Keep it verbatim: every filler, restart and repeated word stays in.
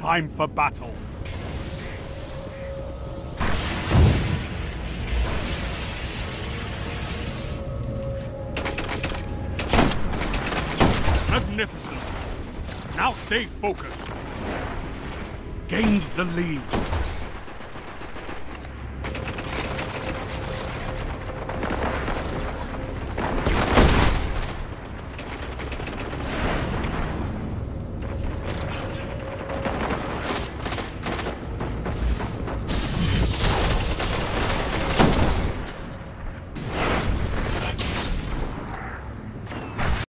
time for battle. Magnificent. Now stay focused. Gained the lead.